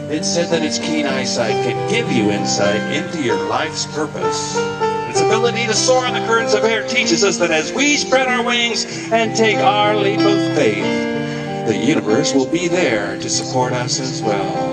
It's said that its keen eyesight can give you insight into your life's purpose. Its ability to soar on the currents of air teaches us that as we spread our wings and take our leap of faith, the universe will be there to support us as well.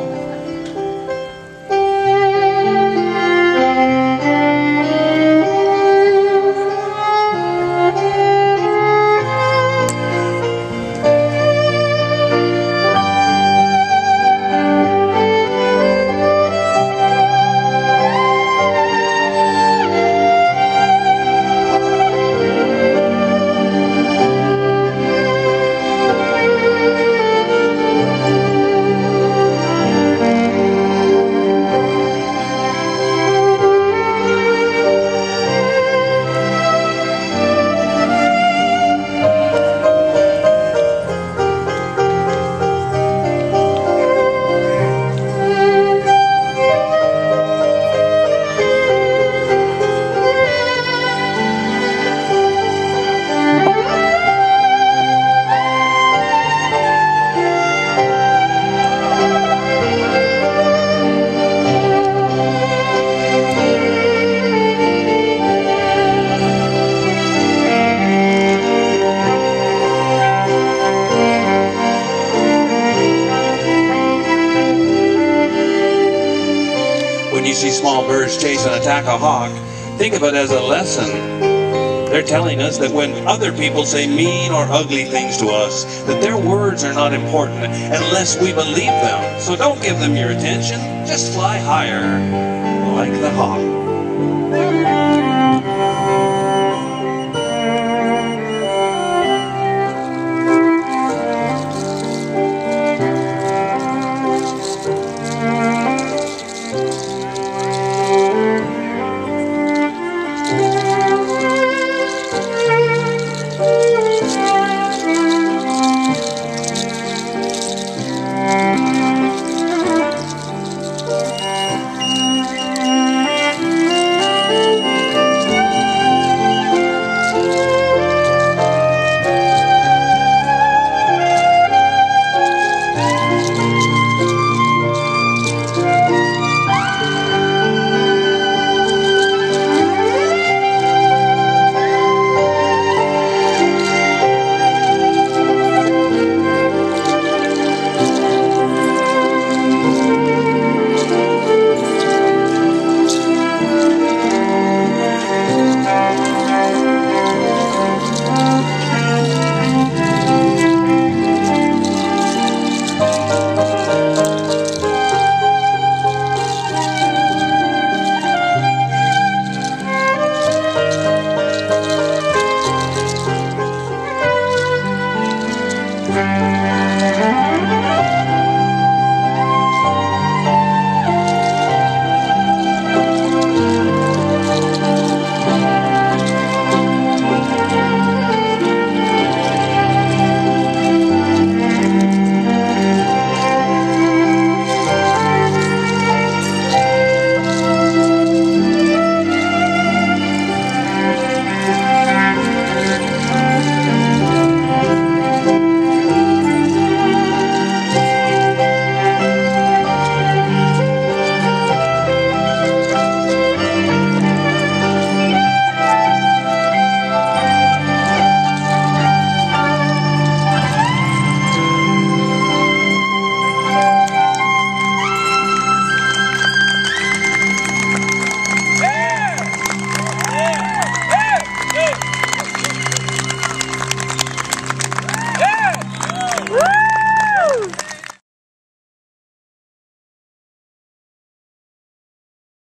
See small birds chase and attack a hawk, think of it as a lesson. They're telling us that when other people say mean or ugly things to us, that their words are not important unless we believe them. So don't give them your attention, just fly higher, like the hawk.